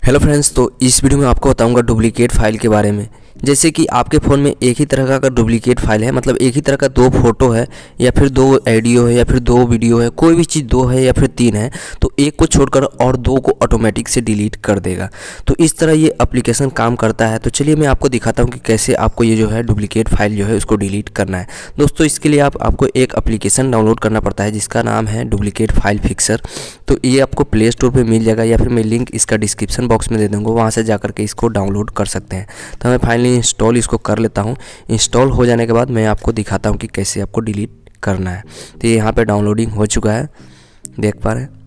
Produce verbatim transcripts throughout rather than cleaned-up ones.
Hello friends, तो इस video में आपको बताऊंगा डुप्लीकेट फाइल के बारे में। जैसे कि आपके फ़ोन में एक ही तरह का अगर डुप्लीकेट फाइल है, मतलब एक ही तरह का दो फोटो है या फिर दो ऑडियो है या फिर दो वीडियो है, कोई भी चीज़ दो है या फिर तीन है, तो एक को छोड़कर और दो को ऑटोमेटिक से डिलीट कर देगा। तो इस तरह ये एप्लीकेशन काम करता है। तो चलिए मैं आपको दिखाता हूँ कि कैसे आपको ये जो है डुप्लीकेट फाइल जो है उसको डिलीट करना है। दोस्तों, इसके लिए आप आपको एक एप्लीकेशन डाउनलोड करना पड़ता है जिसका नाम है डुप्लीकेट फाइल फिक्सर। तो ये आपको प्ले स्टोर पर मिल जाएगा या फिर मैं लिंक इसका डिस्क्रिप्शन बॉक्स में दे दूँगा, वहाँ से जाकर के इसको डाउनलोड कर सकते हैं। तो मैं फाइनली इंस्टॉल इसको कर लेता हूँ। इंस्टॉल हो जाने के बाद मैं आपको दिखाता हूँ कि कैसे आपको डिलीट करना है। तो ये यहाँ पे डाउनलोडिंग हो चुका है, देख पा रहे हैं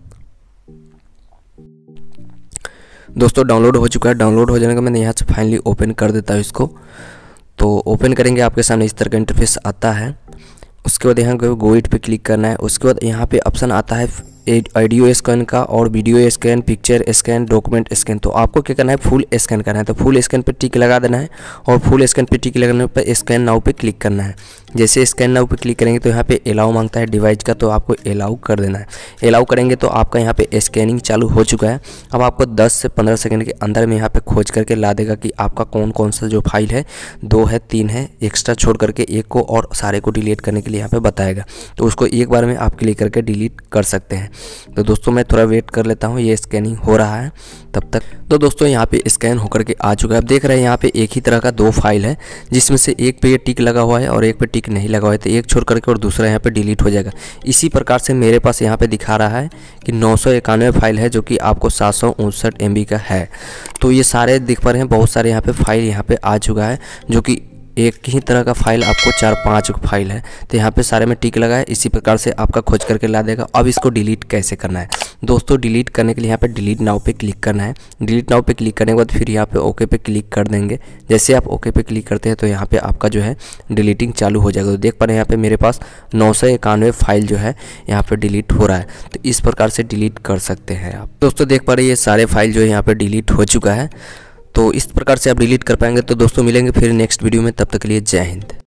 दोस्तों, डाउनलोड हो चुका है। डाउनलोड हो जाने के बाद मैं यहाँ से फाइनली ओपन कर देता हूँ इसको। तो ओपन करेंगे, आपके सामने इस तरह का इंटरफेस आता है। उसके बाद यहाँ पे गो इट पे क्लिक करना है। उसके बाद यहाँ पे ऑप्शन आता है ऑडियो स्कैन का और video scan, picture scan, document scan. तो आपको क्या करना है, फुल स्कैन करना है। तो फुल स्कैन पे टिक लगा देना है और फुल स्कैन पे टिक लगाने पर स्कैन नाउ पे क्लिक करना है। जैसे स्कैन नाउ पे क्लिक करेंगे तो यहाँ पे अलाउ मांगता है डिवाइस का, तो आपको अलाउ कर देना है। अलाउ करेंगे तो आपका यहाँ पे स्कैनिंग चालू हो चुका है। अब आपको दस से पंद्रह सेकंड के अंदर में यहाँ पे खोज करके ला देगा कि आपका कौन कौन सा जो फाइल है, दो है, तीन है, एक्स्ट्रा छोड़ करके एक को और सारे को डिलीट करने के लिए यहाँ पे बताएगा। तो उसको एक बार में आप क्लिक करके डिलीट कर सकते हैं। तो दोस्तों मैं थोड़ा वेट कर लेता हूँ, ये स्कैनिंग हो रहा है तब तक। तो दोस्तों यहाँ पे स्कैन होकर के आ चुका है। आप देख रहे हैं यहाँ पे एक ही तरह का दो फाइल है, जिसमें से एक पे ये टिक लगा हुआ है और एक पे टिक नहीं लगा हुआ है। तो एक छोड़ करके और दूसरा यहाँ पे डिलीट हो जाएगा। इसी प्रकार से मेरे पास यहाँ पे दिखा रहा है कि नौ सौ इक्यानवे फाइल है, जो कि आपको सात सौ उनसठ एम बी का है। तो ये सारे दिख पा रहे हैं, बहुत सारे यहाँ पे फाइल यहाँ पे आ चुका है, जो कि एक ही तरह का फाइल आपको चार पांच फाइल है। तो यहाँ पे सारे में टिक लगा है। इसी प्रकार से आपका खोज करके ला देगा। अब इसको डिलीट कैसे करना है दोस्तों, डिलीट करने के लिए यहाँ पे डिलीट नाउ पे क्लिक करना है। डिलीट नाउ पे क्लिक करने के बाद फिर यहाँ पे ओके पे क्लिक कर देंगे। जैसे आप ओके पे क्लिक करते हैं तो यहाँ पे आपका जो है डिलीटिंग चालू हो जाएगा। तो देख पा रहे हैं यहाँ पे मेरे पास नौ सौ इक्यानवे फाइल जो है यहाँ पे डिलीट हो रहा है। तो इस प्रकार से डिलीट कर सकते हैं आप। दोस्तों देख पा रहे हैं ये सारे फाइल जो है यहाँ पे डिलीट हो चुका है। तो इस प्रकार से आप डिलीट कर पाएंगे। तो दोस्तों मिलेंगे फिर नेक्स्ट वीडियो में, तब तक के लिए जय हिंद।